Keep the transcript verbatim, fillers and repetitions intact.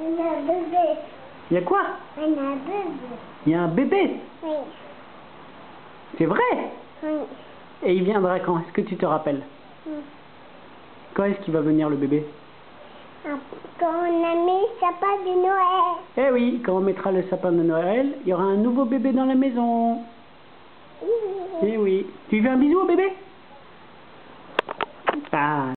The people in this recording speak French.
Il y a un bébé. Il y a quoi? Il y a un bébé. Il y a un bébé? Oui. C'est vrai? Oui. Et il viendra quand? Est-ce que tu te rappelles? Oui. Quand est-ce qu'il va venir le bébé? Quand on a mis le sapin de Noël. Eh oui, quand on mettra le sapin de Noël, il y aura un nouveau bébé dans la maison. Oui. Eh oui. Tu lui fais un bisou au bébé? Ah.